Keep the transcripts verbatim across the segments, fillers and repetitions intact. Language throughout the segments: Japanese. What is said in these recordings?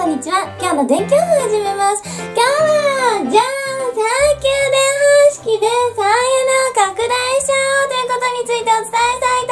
んにちは。今日の電気予報を始めます。今日は、じゃーん、最強電方式で再エネを拡大しちゃおうということについてお伝えしたいと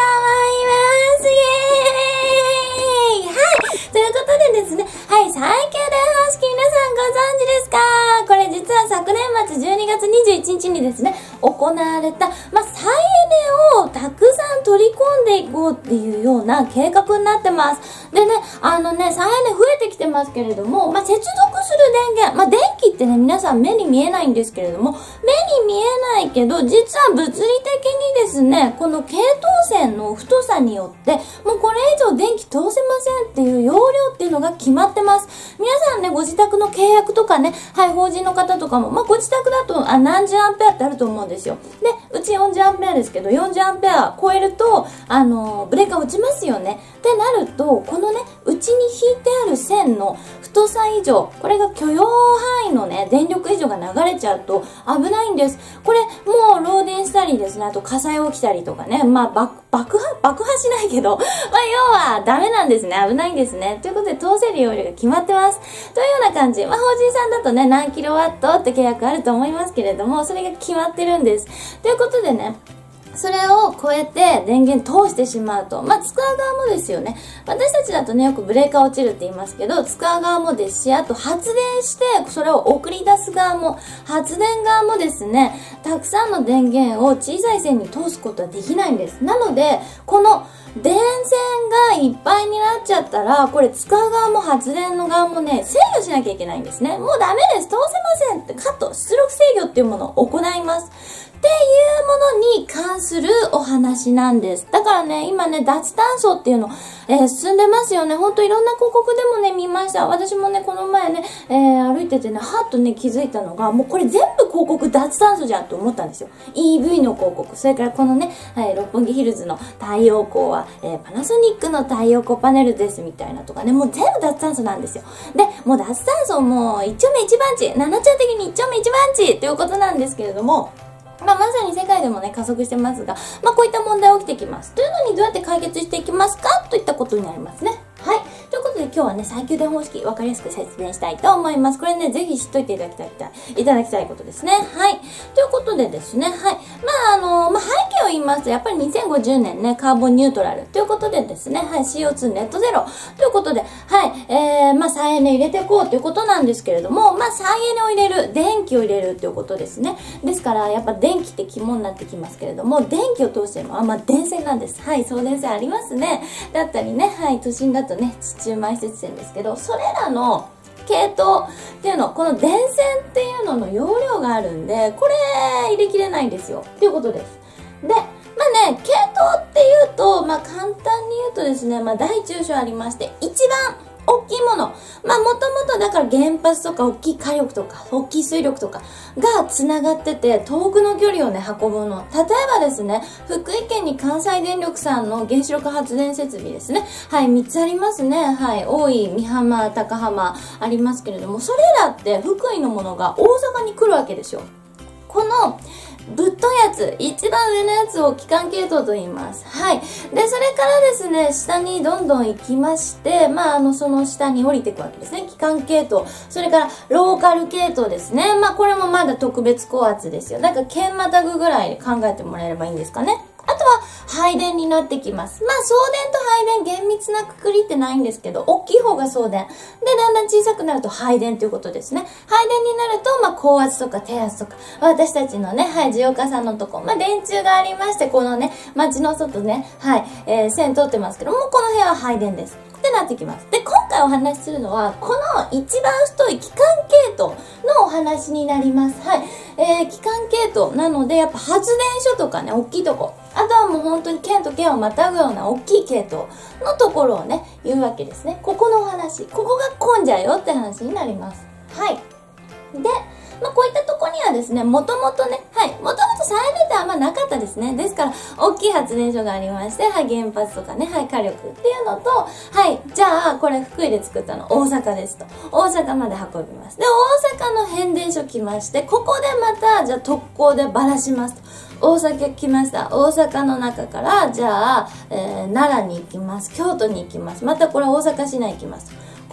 思います。イエーイ！はい。ということでですね、はい、最強電方式皆さんご存知ですか？これ実は昨年末じゅうにがつにじゅういちにちにですね、行われた、まあ、再エネをたくさん取り込んでいこうっていうような計画になってます。でね、あのね、再エネ増えてきてますけれども、まあ、接続する電源、まあ、電気ってね、皆さん目に見えないんですけれども、目に見えないけど、実は物理的にですね、この系統線の太さによって、もうこれ以上電気通せませんっていう容量っていうのが決まってます。皆さんね、ご自宅の契約とかね、はい、法人の方とかも、まあ、ご自宅だと、あ、何十アンペアってあると思うんですよ。で、うちよんじゅうアンペアですけど、よんじゅうアンペア超えると、あの、ブレーカー落ちますよね。ってなると、このね、内に引いてある線の太さ以上、これが許容範囲のね、電力以上が流れちゃうと危ないんです。これ、もう漏電したりですね、あと火災起きたりとかね、まあ、爆、爆破、爆破しないけど、まあ、要はダメなんですね。危ないんですね。ということで、通せる容量が決まってます。というような感じ。まあ、法人さんだとね、何キロワットって契約あると思いますけれども、それが決まってるんです。ということでね、それを超えて電源通してしまうと、まあ、使う側もですよね。私たちだとね、よくブレーカー落ちるって言いますけど、使う側もですし、あと発電して、それを送り出す側も、発電側もですね、たくさんの電源を小さい線に通すことはできないんです。なので、この電線がいっぱいになっちゃったら、これ使う側も発電の側もね、制御しなきゃいけないんですね。もうダメです。通せませんってカット、出力制御っていうものを行います。っていうものに関するお話なんです。だからね、今ね、脱炭素っていうの、えー、進んでますよね。ほんといろんな広告でもね、見ました。私もね、この前ね、えー、歩いててね、はっとね、気づいたのが、もうこれ全部広告脱炭素じゃんと思ったんですよ。イーブイ の広告。それからこのね、はい、六本木ヒルズの太陽光は、えー、パナソニックの太陽光パネルですみたいなとかね、もう全部脱炭素なんですよ。で、もう脱炭素もう一丁目一番地、ななちゃん的に一丁目一番地ということなんですけれども、まあ、まさに世界でもね、加速してますが、まあ、こういった問題起きてきます。というのにどうやって解決していきますかといったことになりますね。はい。ということで今日はね、最強電方式、わかりやすく説明したいと思います。これね、ぜひ知っといていただきたい、いただきたいことですね。はい。ということでですね、はい。まあ、あの、まあ、背景を言いますと、やっぱりにせんごじゅうねんね、カーボンニュートラルということでですね、はい、シーオーツー ネットゼロということで、はい、えー、まあ、再エネ入れていこうということなんですけれども、まあ、再エネを入れる、電気を入れるということですね。ですから、やっぱ電気って肝になってきますけれども、電気を通してるのは、まあ、電線なんです。はい、送電線ありますね。だったりね、はい、都心だとね、地中埋設線ですけど、それらの系統っていうの、この電線っていうのの容量があるんで、これ入れきれないんですよ。っていうことです。で、まあね、系統っていうと、まあ簡単に言うとですね、まあ大中小ありまして、一番大きいもの。まあもともとだから原発とか大きい火力とか、大きい水力とかが繋がってて、遠くの距離をね、運ぶの。例えばですね、福井県に関西電力さんの原子力発電設備ですね。はい、みっつありますね。はい、大井、美浜、高浜ありますけれども、それらって福井のものが大阪に来るわけですよ。この、ぶっといやつ、一番上のやつを気管系統と言います。はい。で、それからですね、下にどんどん行きまして、まあ、あの、その下に降りていくわけですね。気管系統。それから、ローカル系統ですね。まあ、これもまだ特別高圧ですよ。だから、剣またぐぐらいで考えてもらえればいいんですかね。あとは、配電になってきます。まあ、送電と配電厳密なくくりってないんですけど、大きい方が送電。で、だんだん小さくなると配電ということですね。配電になると、まあ、高圧とか低圧とか、私たちのね、はい、ジオカさんのとこ、まあ、電柱がありまして、このね、街の外ね、はい、えー、線通ってますけども、この辺は配電です。ってなってきます。で、今回お話しするのは、この一番太い気管系統のお話になります。はい。えー、気管系統なので、やっぱ発電所とかね、大きいとこ。あとはもう本当に県と県をまたぐような大きい系統のところをね、言うわけですね。ここのお話。ここが混んじゃうよって話になります。はい。で、まあ、こういったとこにはですね、もともとね、はい、もともと再エネってあんまなかったですね。ですから、大きい発電所がありまして、はい、原発とかね、はい、火力っていうのと、はい、じゃあ、これ福井で作ったの大阪ですと。大阪まで運びます。で、大阪の変電所来まして、ここでまた、じゃあ特攻でばらしますと。大阪来ました。大阪の中から、じゃあ、えー、奈良に行きます。京都に行きます。またこれ大阪市内行きます。こ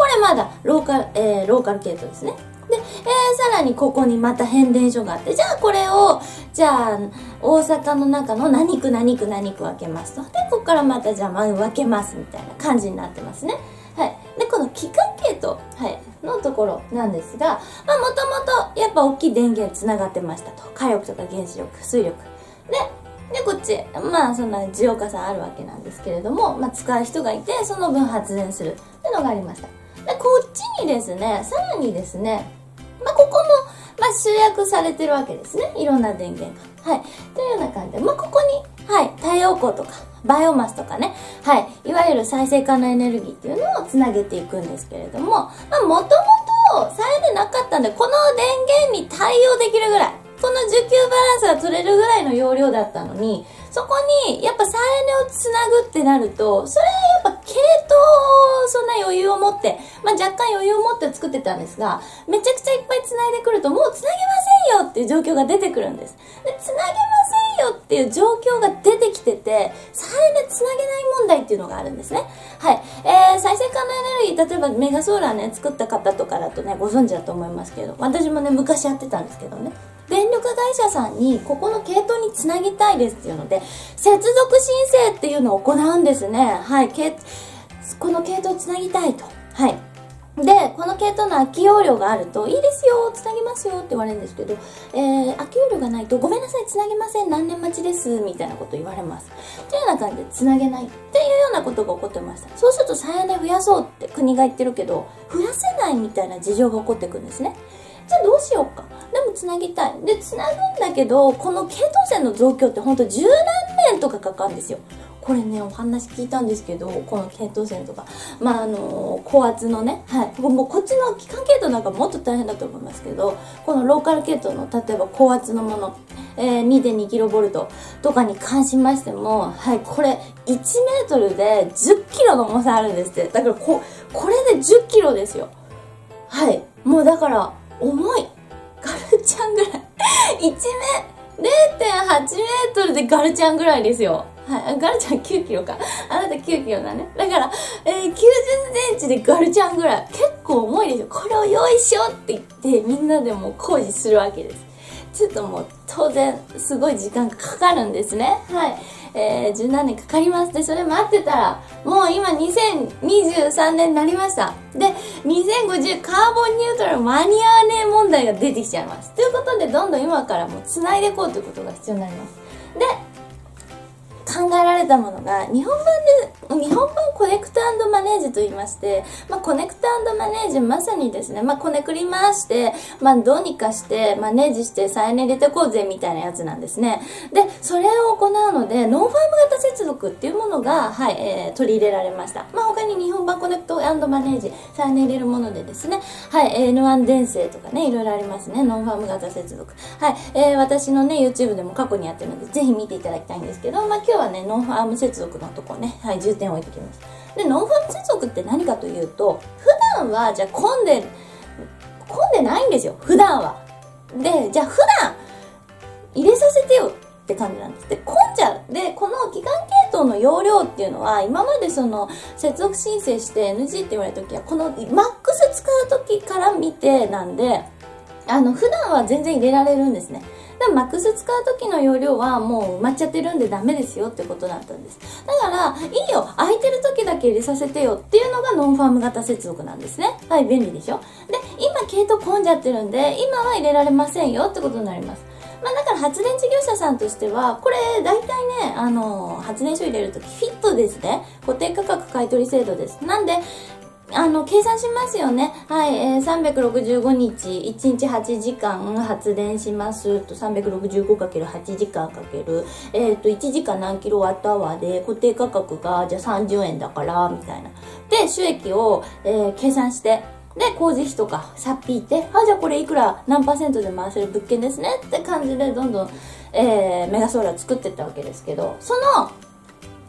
これまだローカル、えー、ローカル系統ですね。で、えー、さらにここにまた変電所があって、じゃあこれを、じゃあ、大阪の中の何区何区何区分けますと。で、ここからまたじゃあ分けますみたいな感じになってますね。はい。で、この機関系統、はい、のところなんですが、まあ、もともとやっぱ大きい電源つながってましたと。火力とか原子力、水力。で、で、こっち、まあ、そんな需要加算あるわけなんですけれども、まあ、使う人がいて、その分発電するっていうのがありました。で、こっちにですね、さらにですね、まあ、ここも、まあ、集約されてるわけですね。いろんな電源が。はい。というような感じで、まあ、ここに、はい、太陽光とか、バイオマスとかね、はい、いわゆる再生可能エネルギーっていうのをつなげていくんですけれども、まあ、もともと再エネなかったんで、この電源に対応できるぐらい、この需給バランスが取れるぐらいの容量だったのに、そこに、やっぱ再エネをつなぐってなると、それはやっぱ系統、そんな余裕を持って、まあ、若干余裕を持って作ってたんですが、めちゃくちゃいっぱい繋いでくると、もう繋げませんよっていう状況が出てくるんです。で、繋げませんよっていう状況が出てきてて、再エネ繋げない問題っていうのがあるんですね。はい。えー、再生可能エネルギー、例えばメガソーラーね、作った方とかだとね、ご存知だと思いますけど、私もね、昔やってたんですけどね。電力会社さんにここの系統につなぎたいですっていうので、接続申請っていうのを行うんですね。はい。この系統つなぎたいと。はい。で、この系統の空き容量があると、いいですよ、つなぎますよって言われるんですけど、えー、空き容量がないと、ごめんなさい、つなげません、何年待ちです、みたいなこと言われます。というような感じでつなげないっていうようなことが起こってました。そうすると再エネ増やそうって国が言ってるけど、増やせないみたいな事情が起こってくるんですね。じゃあどうしようか。でもつなぎたい。で、つなぐんだけど、この系統線の増強ってほんと十何年とかかかるんですよ。これね、お話聞いたんですけど、この系統線とか、まあ、あのー、高圧のね、はい。もうこっちの機関系統なんかもっと大変だと思いますけど、このローカル系統の、例えば高圧のもの、えー、にてんにキロボルト とかに関しましても、はい、これ、いちメートルでじゅっキロの重さあるんですって。だからこ、これでじゅっキロですよ。はい。もうだから、重い。ガルちゃんぐらい。いちメ、れいてんはちメートルでガルちゃんぐらいですよ。はい。ガルちゃんきゅうキロか。あなたきゅうキロだね。だから、えー、きゅうじゅっセンチでガルちゃんぐらい。結構重いですよ。これをよいしょって言って、みんなでもう工事するわけです。ちょっともう、当然、すごい時間がかかるんですね。はい。えー、十何年かかります。で、それ待ってたら、もう今にせんにじゅうさんねんになりました。で、にせんごじゅうカーボンニュートラル間に合わねえ問題が出てきちゃいます。ということで、どんどん今からもう繋いでいこうということが必要になります。で、考えられたものが、日本版で、日本版コネクト&マネージと言いまして、まあ、コネクト&マネージ、まさにですね、まあ、こねくり回して、まあ、どうにかして、マネージして、再エネ入れてこうぜ、みたいなやつなんですね。で、それを行うので、ノンファーム型接続っていうものが、はい、えー、取り入れられました。まあ、他に日本版コネクト&マネージ、再エネ入れるものでですね、はい、エヌワン 電線とかね、いろいろありますね、ノンファーム型接続。はい、えー、私のね、YouTube でも過去にやってるので、ぜひ見ていただきたいんですけど、まあ、今日はね、ノンファーム接続のとこね、はい、重点を置いてきます。で、ノンファーム接続って何かというと、普段は、じゃあ混んで、混んでないんですよ、普段は。で、じゃあ普段、入れさせてよって感じなんです。で、混んじゃう。で、この機関系統の容量っていうのは、今までその、接続申請して エヌジー って言われた時は、このマックス使う時から見てなんで、あの、普段は全然入れられるんですね。でもマックス使う時の容量はもう埋まっちゃってるんでダメですよってことだったんです。だから、いいよ、空いてる時だけ入れさせてよっていうのがノンファーム型接続なんですね。はい、便利でしょ。で、今系統混んじゃってるんで、今は入れられませんよってことになります。まあだから発電事業者さんとしては、これ大体ね、あの、発電所入れるときフィットですね。固定価格買取制度です。なんで、あの、計算しますよね。はい、えー、さんびゃくろくじゅうごにち、いちにちはちじかん発電しますと、さんびゃくろくじゅうごかけるはちじかんかける、えっと、いちじかん何キロワットアワーで、固定価格が、じゃあさんじゅうえんだから、みたいな。で、収益を、えー、計算して、で、工事費とか、さっぴいて、あ、じゃあこれいくら、何パーセントで回せる物件ですねって感じで、どんどん、えー、メガソーラー作っていったわけですけど、その、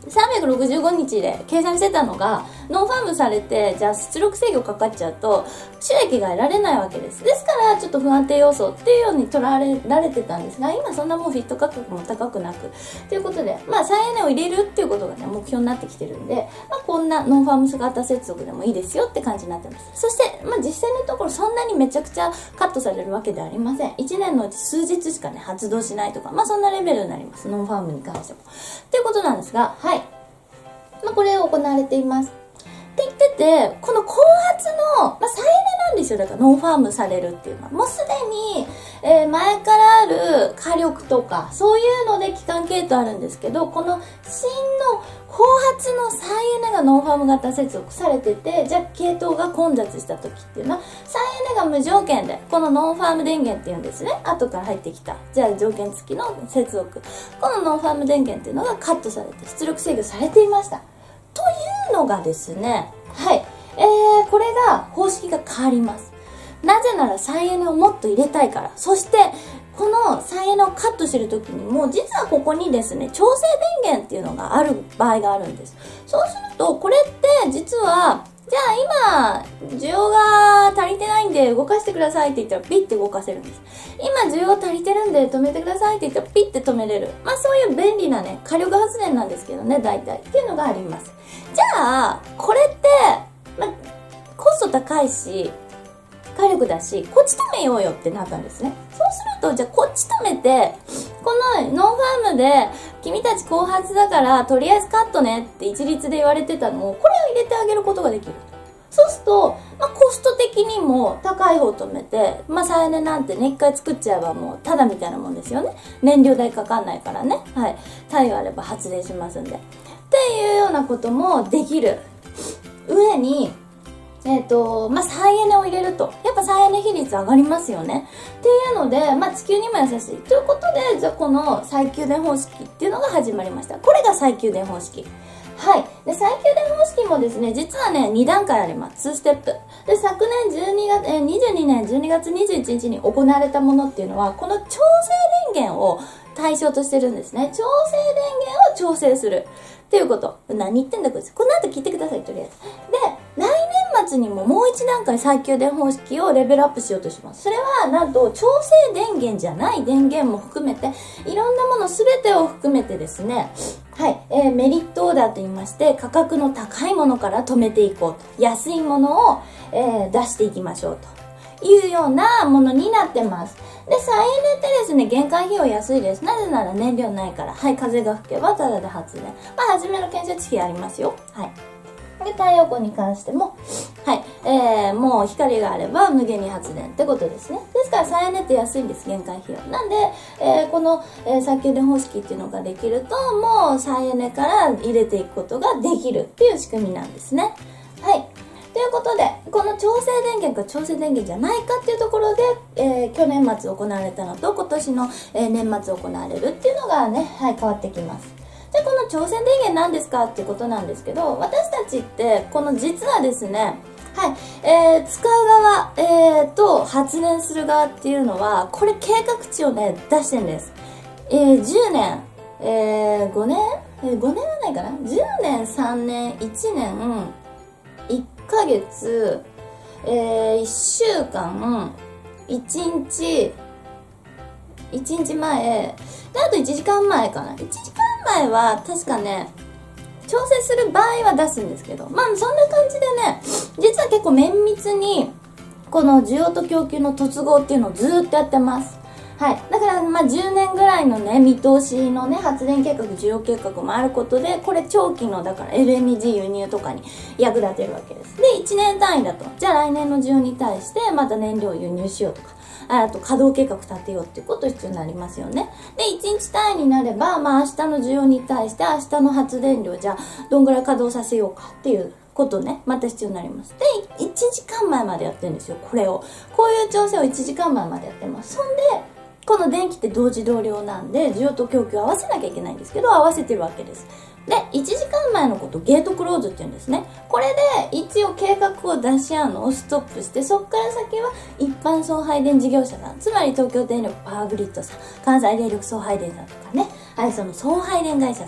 さんびゃくろくじゅうごにちで計算してたのが、ノンファームされて、じゃあ出力制御かかっちゃうと、収益が得られないわけです。ですから、ちょっと不安定要素っていうように捉えられてたんですが、今そんなもうフィット価格も高くなく、ということで、まあ、再エネを入れるっていうことがね、目標になってきてるんで、まあ、こんなノンファーム型接続でもいいですよって感じになってます。そして、まあ、実際のところそんなにめちゃくちゃカットされるわけではありません。いちねんのうち数日しかね、発動しないとか、まあ、そんなレベルになります。ノンファームに関しても。っていうことなんですが、はい。まあ、これを行われています。って言ってて、この後発の、まあ、再エネなんですよ。だからノンファームされるっていうのは。もうすでに、えー、前からある火力とか、そういうので基幹系統あるんですけど、この新の後発の再エネがノンファーム型接続されてて、じゃあ系統が混雑した時っていうのは、再エネが無条件で、このノンファーム電源っていうんですね。後から入ってきた。じゃあ条件付きの接続。このノンファーム電源っていうのがカットされて、出力制御されていました。というのがですね、はい。えー、これが、方式が変わります。なぜなら再エネをもっと入れたいから。そして、この再エネをカットしてる時にも、実はここにですね、調整電源っていうのがある場合があるんです。そうすると、これって実は、じゃあ今、需要が足りてないんで動かしてくださいって言ったらピッて動かせるんです。今需要足りてるんで止めてくださいって言ったらピッて止めれる。まあそういう便利なね、火力発電なんですけどね、大体。っていうのがあります。じゃあ、これって、まあ、コスト高いし、火力だし、こっち止めようよってなったんですね。そうすると、じゃあこっち止めて、このノンファームで、君たち後発だから、とりあえずカットねって一律で言われてたのを、これを入れてあげることができる。そうすると、まあ、コスト的にも高い方止めて、まあ、再エネなんてね、一回作っちゃえばもう、ただみたいなもんですよね。燃料代かかんないからね。はい。太陽あれば発電しますんで。っていうようなこともできる。上に、えっと、まあ、再エネを入れると、やっぱ再エネ比率上がりますよね。っていうので、まあ、地球にも優しい。ということで、じゃあこの再給電方式っていうのが始まりました。これが再給電方式。はい。で、再給電方式もですね、実はね、にだんかいあります。にステップ。で、昨年じゅうにがつ、えー、にじゅうにねんじゅうにがつにじゅういちにちに行われたものっていうのは、この調整電源を対象としてるんですね。調整電源を調整する。っていうこと。何言ってんだこいつ。この後聞いてください、とりあえず。で、来年末にももう一段階再給電方式をレベルアップしようとします。それは、なんと、調整電源じゃない電源も含めて、いろんなものすべてを含めてですね、はい、えー、メリットオーダーと言いまして、価格の高いものから止めていこうと。安いものを、えー、出していきましょうというようなものになってます。で、再エネってですね、限界費用安いです。なぜなら燃料ないから。はい、風が吹けばタダで発電。まあ、初めの建設費ありますよ。はい。で、太陽光に関しても、はい、えー、もう光があれば無限に発電ってことですね。ですから再エネって安いんです、限界費用。なんで、えー、この、えー、再給電方式っていうのができると、もう再エネから入れていくことができるっていう仕組みなんですね。はい。ということで、この調整電源か調整電源じゃないかっていうところで、えー、去年末行われたのと今年の、えー、年末行われるっていうのがね、はい、変わってきます。じゃあこの調整電源なんですかっていうことなんですけど、私たちって、この実はですね、はい、えー、使う側、えー、と発電する側っていうのは、これ計画値をね、出してるんです。えー、じゅうねん、えー、ごねん、えー、ごねんはないかな ?じゅう 年、さんねん、いちねん、いっかげつ、えー、いっしゅうかん、いちにち、いちにちまえ、で、あといちじかんまえかな。いちじかんまえは確かね、調整する場合は出すんですけど、まあそんな感じでね、実は結構綿密に、この需要と供給の突合っていうのをずーっとやってます。はい。だから、まあ、じゅうねんぐらいのね、見通しのね、発電計画、需要計画もあることで、これ長期の、だから エルエヌジー 輸入とかに役立てるわけです。で、いちねん単位だと、じゃあ来年の需要に対して、また燃料を輸入しようとか、あと稼働計画立てようっていうこと必要になりますよね。で、いちにち単位になれば、まあ、明日の需要に対して、明日の発電量、じゃあ、どんぐらい稼働させようかっていう、ことね、また必要になります。で、いちじかんまえまでやってるんですよ、これを。こういう調整をいちじかんまえまでやってます。そんで、この電気って同時同量なんで、需要と供給を合わせなきゃいけないんですけど、合わせてるわけです。で、いちじかんまえのことゲートクローズって言うんですね。これで一応計画を出し合うのをストップして、そこから先は一般送配電事業者さん、つまり東京電力パワーグリッドさん、関西電力送配電さんとかね、はい、その送配電会社さん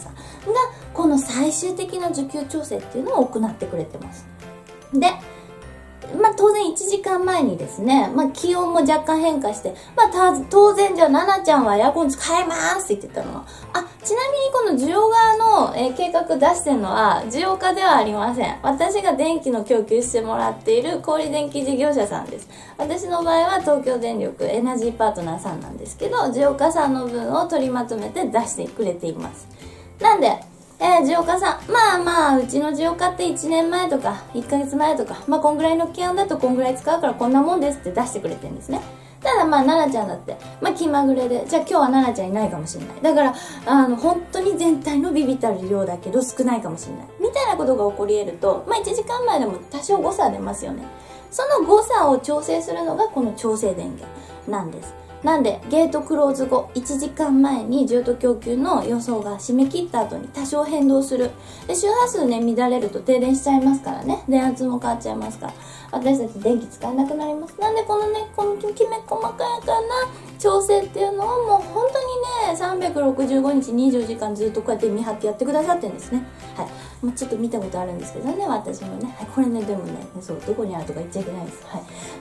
この最終的な需給調整っていうのを行ってくれてます。で、まあ当然いちじかんまえにですね、まあ気温も若干変化して、まあた当然じゃあななちゃんはエアコン使えますって言ってたのは、あ、ちなみにこの需要側の、えー、計画出してるのは需要家ではありません。私が電気の供給してもらっている小売電気事業者さんです。私の場合は東京電力エナジーパートナーさんなんですけど、需要家さんの分を取りまとめて出してくれています。なんで、えー、需要家さん。まあまあ、うちの需要家っていちねんまえとか、いっかげつまえとか、まあこんぐらいの気温だとこんぐらい使うからこんなもんですって出してくれてるんですね。ただまあ、奈々ちゃんだって、まあ気まぐれで、じゃあ今日は奈々ちゃんいないかもしれない。だから、あの、本当に全体のビビたる量だけど少ないかもしれない。みたいなことが起こり得ると、まあいちじかんまえでも多少誤差出ますよね。その誤差を調整するのがこの調整電源なんです。なんで、ゲートクローズ後、いちじかんまえに需要と供給の予想が締め切った後に多少変動する。で、周波数ね、乱れると停電しちゃいますからね。電圧も変わっちゃいますから。私たち電気使えなくなります。なんで、このね、このきめ細かやかな調整っていうのをもう本当にね、さんびゃくろくじゅうごにちにじゅうよじかんずっとこうやって見張ってやってくださってるんですね。はい。もうちょっと見たことあるんですけどね、私もね。はい、これね、でもね、そう、どこにあるとか言っちゃいけないです。はい。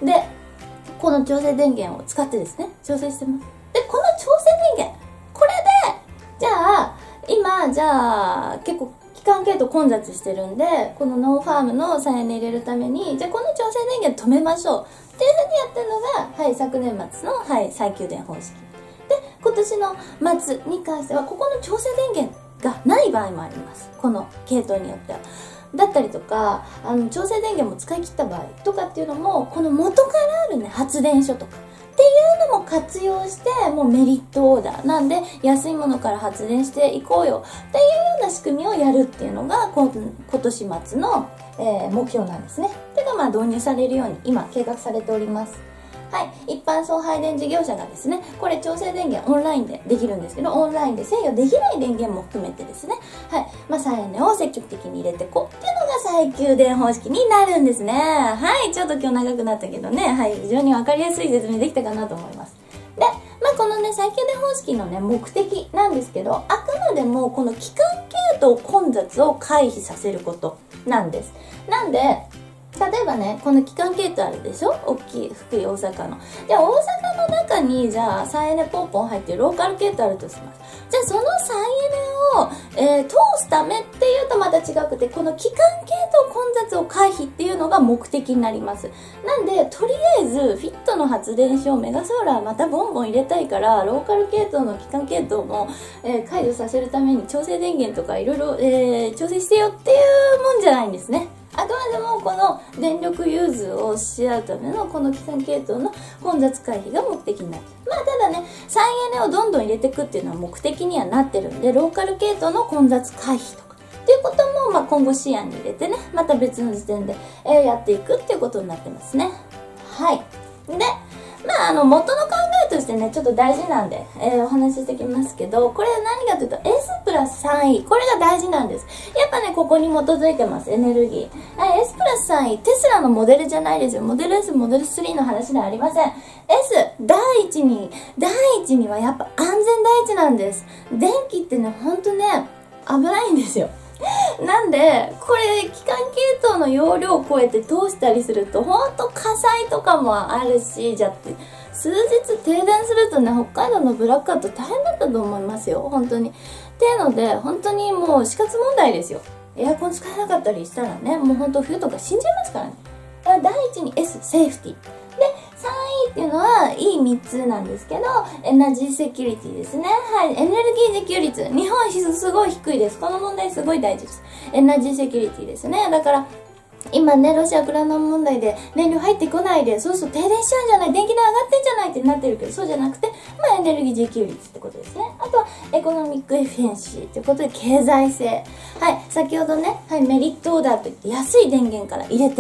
で、この調整電源を使ってですね、調整してます。で、この調整電源、これで、じゃあ、今、じゃあ、結構、期間系統混雑してるんで、このノンファームの再エネ入れるために、じゃあこの調整電源止めましょう。っていう風にやってるのが、はい、昨年末の、はい、再給電方式。で、今年の末に関しては、ここの調整電源がない場合もあります。この系統によっては。だったりとか、あの、調整電源も使い切った場合とかっていうのも、この元からあるね、発電所とかっていうのも活用して、もうメリットオーダーなんで、安いものから発電していこうよっていうような仕組みをやるっていうのが、今年末の、えー、目標なんですね。てかまあ導入されるように今計画されております。はい。一般送配電事業者がですね、これ調整電源オンラインでできるんですけど、オンラインで制御できない電源も含めてですね、はい。まあ、再エネを積極的に入れていこうっていうのが再給電方式になるんですね。はい。ちょっと今日長くなったけどね、はい。非常にわかりやすい説明できたかなと思います。で、まあ、このね、再給電方式のね、目的なんですけど、あくまでもこの期間系統混雑を回避させることなんです。なんで、例えばね、この基幹系統あるでしょ、大きい福井大阪の。じゃあ大阪の中にじゃあ再エネポンポン入ってるローカル系統あるとします。じゃあその再エネを、えー、通すためっていうとまた違くて、この基幹系統混雑を回避っていうのが目的になります。なんで、とりあえずフィットの発電所、メガソーラーまたボンボン入れたいから、ローカル系統の基幹系統も、えー、解除させるために調整電源とかいろいろ、えー、調整してよっていうもんじゃないんですね。あくまでもこの電力融通をし合うためのこの基幹系統の混雑回避が目的になる。まあただね、再エネをどんどん入れていくっていうのは目的にはなってるんで、ローカル系統の混雑回避とかっていうこともまあ今後視野に入れてね、また別の時点で、えー、やっていくっていうことになってますね。はい。で、まああの元の考えとしてね、ちょっと大事なんで、えー、お話ししてきますけど、これ何かというと S プラスさんい、これが大事なんです。やっぱね、ここに基づいてます、エネルギー。はい、S プラスさんい、テスラのモデルじゃないですよ。モデル S、モデルスリーの話ではありません。S、第一に、第一にはやっぱ安全第一なんです。電気ってね、ほんとね、危ないんですよ。なんで、これ、基幹系統の容量を超えて通したりすると、ほんと火災とかもあるし、じゃって、数日停電するとね、北海道のブラックアウト大変だったと思いますよ、本当に。っていうので、本当にもう死活問題ですよ。エアコン使えなかったりしたらね、もう本当冬とか死んじゃいますからね。だから第一に S、セーフティー。で、さんいっていうのは、いいみっつなんですけど、エナジーセキュリティですね。はい。エネルギー自給率。日本すごい低いです。この問題すごい大事です。エナジーセキュリティですね。だから、今ね、ロシア・ウクライナ問題で燃料入ってこないで、そうすると停電しちゃうんじゃない、電気代上がってんじゃないってなってるけど、そうじゃなくて、まあエネルギー自給率ってことですね。あとはエコノミックエフィシェンシーということで経済性。はい、先ほどね、はい、メリットオーダーといって安い電源から入れていくって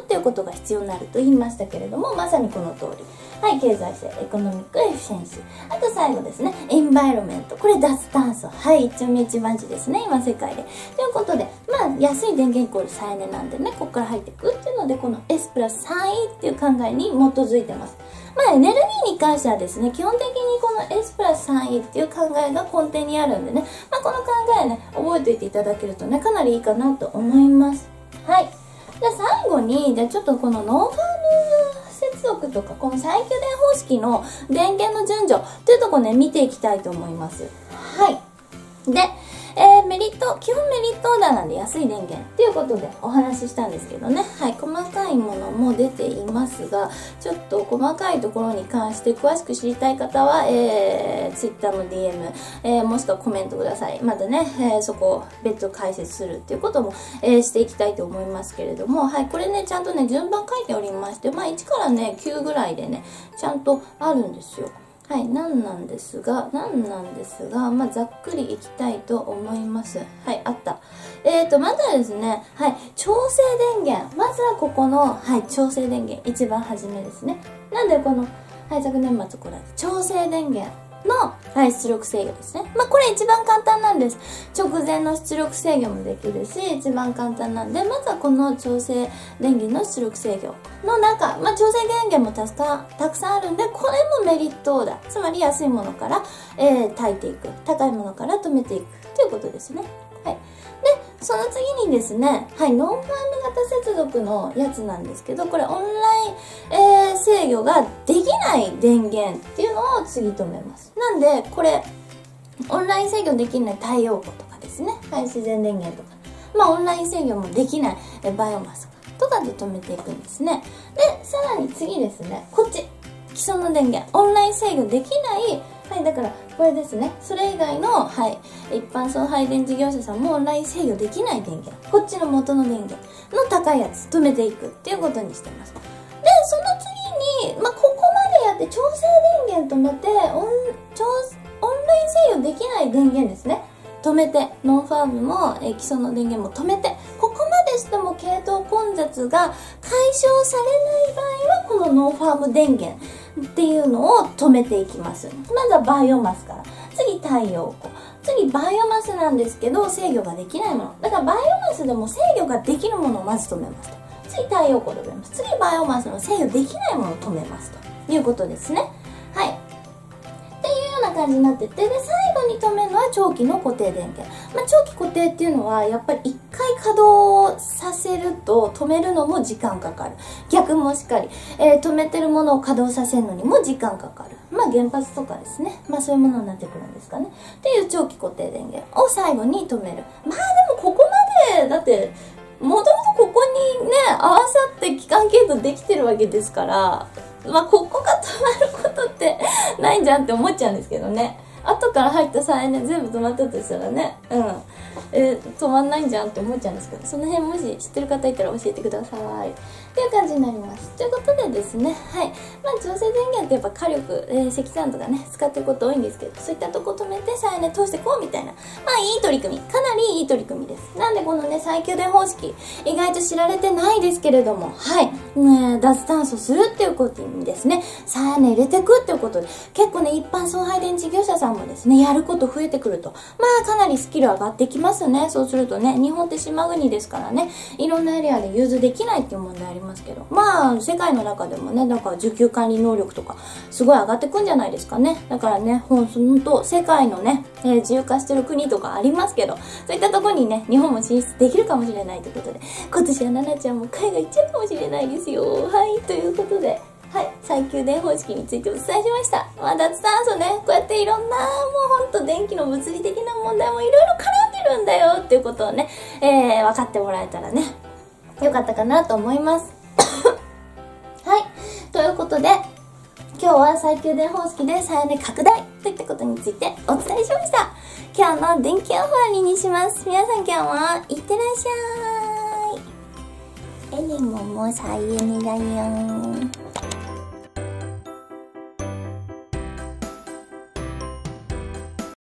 っていうことが必要になると言いましたけれども、まさにこの通り。はい、経済性、エコノミックエフィシェンシー。あと最後ですね、エンバイロメント。これ脱炭素。はい、一丁目一番地ですね、今世界で。ということで、まあ、安い電源イコール再エネなんでね、ここから入っていくっていうので、この S プラス スリーイー っていう考えに基づいてます。まあ、エネルギーに関してはですね、基本的にこの S プラス スリーイー っていう考えが根底にあるんでね、まあ、この考えね、覚えておいていただけるとね、かなりいいかなと思います。はい。じゃあ最後に、じゃあちょっとこのノンファーム接続とか、この再起電方式の電源の順序というところね、見ていきたいと思います。はい。で、えー、メリット、基本メリットオーダーなんで安い電源っていうことでお話ししたんですけどね。はい、細かいものも出ていますが、ちょっと細かいところに関して詳しく知りたい方は、えー、Twitter の ディーエム、えー、もしくはコメントください。またね、えー、そこを別途解説するっていうことも、えー、していきたいと思いますけれども、はい、これね、ちゃんとね、順番書いておりまして、まあいちからね、きゅうぐらいでね、ちゃんとあるんですよ。はい、なんなんですが、なんなんですが、まあ、ざっくりいきたいと思います。はい、あった。えーと、まずはですね、はい、調整電源。まずはここの、はい、調整電源。一番初めですね。なんでこの、はい、昨年末これ、調整電源の、はい、出力制御ですね。まあ、これ一番簡単なんです。直前の出力制御もできるし、一番簡単なんで、まずはこの調整電源の出力制御の中、まあ、調整電源もたくさん、たくさんあるんで、これもメリットオーダー。つまり安いものから、えー、炊いていく。高いものから止めていく。ということですね。はい。で、その次にですね、はい、ノンファーム型接続のやつなんですけど、これオンライン、えー、制御ができない電源っていうのを次止めます。なんで、これ、オンライン制御できない太陽光とかですね、はい、自然電源とか、まあオンライン制御もできないえバイオマスとかで止めていくんですね。で、さらに次ですね、こっち、既存の電源、オンライン制御できない、はい、だから、これですね。それ以外の、はい、一般送配電事業者さんもオンライン制御できない電源。こっちの元の電源の高いやつ、止めていくっていうことにしてます。で、その次に、まあ、ここまでやって調整電源止めて、オン、調、オンライン制御できない電源ですね。止めて、ノンファームも、えー、既存の電源も止めて、ここまでしても系統混雑が解消されない場合は、このノンファーム電源っていうのを止めていきます。まずはバイオマスから。次、太陽光。次、バイオマスなんですけど、制御ができないもの。だからバイオマスでも制御ができるものをまず止めますと。次、太陽光で止めます。次、バイオマスの制御できないものを止めますということですね。はい。な感じになってて、で、最後に止めるのは長期の固定電源。まあ、長期固定っていうのは、やっぱり一回稼働させると止めるのも時間かかる。逆もしっかり、えー、止めてるものを稼働させるのにも時間かかる。まあ、原発とかですね。まあ、そういうものになってくるんですかね。っていう長期固定電源を最後に止める。まあ、でもここまで、だって、もともとここにね、合わさって期間系統できてるわけですから、まあ、ここが止まることってないんじゃんって思っちゃうんですけどね。後から入った再エネ全部止まったとしたらね、うん。えー、止まんないんじゃんって思っちゃうんですけど、その辺もし知ってる方いたら教えてください。っていう感じになります。ということでですね、はい。まあ、調整電源ってやっぱ火力、えー、石炭とかね、使ってること多いんですけど、そういったとこ止めて再エネ通してこうみたいな。まあ、いい取り組み。かなりいい取り組みです。なんでこのね、再起電方式、意外と知られてないですけれども、はい。ね、脱炭素するっていうことにですね、再エネ入れてくっていうことで、結構ね、一般送配電事業者さんもですね、やること増えてくると。まあ、かなりスキル上がってきますね。そうするとね、日本って島国ですからね、いろんなエリアで融通できないっていう問題ありますけど、まあ、世界の中でもね、なんか需給管理能力とか、すごい上がってくんじゃないですかね。だからね、ほんと、世界のね、えー、自由化してる国とかありますけど、そういったところにね、日本も進出できるかもしれないということで、今年は奈々ちゃんも海外行っちゃうかもしれないですよ。はい、ということで、はい、再起電方式についてお伝えしました。まあ、脱炭素ね、こうやっていろんな、もうほんと電気の物理的な問題もいろいろ絡んでるんだよっていうことをね、えー、分かってもらえたらね、よかったかなと思います。はい、ということで、今日は再起電方式で再エネ拡大といったことについてお伝えしました。今日の電気オファーにします。皆さん今日もいってらっしゃい。エレモも再エネだよ。